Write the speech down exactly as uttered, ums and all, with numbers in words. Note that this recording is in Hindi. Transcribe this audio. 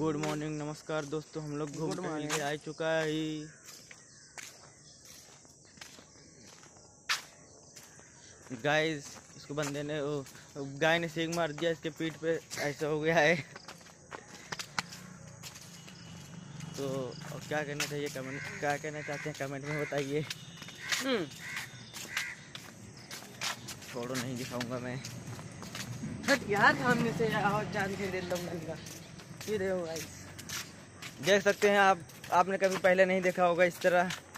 गुड मॉर्निंग, नमस्कार दोस्तों। हम लोग घूम के आ चुका है। गाइस, इसको बंदे ने वो गाय ने सींग मार दिया इसके पीठ पे, ऐसा हो गया है। तो और क्या कहना चाहिए कमेंट क्या कहना चाहते हैं कमेंट में बताइए। छोड़ो, नहीं दिखाऊंगा मैं। हट यार सामने से और जान के दे लूंगा। ये देखो गाइस, देख सकते हैं आप, आपने कभी पहले नहीं देखा होगा इस तरह।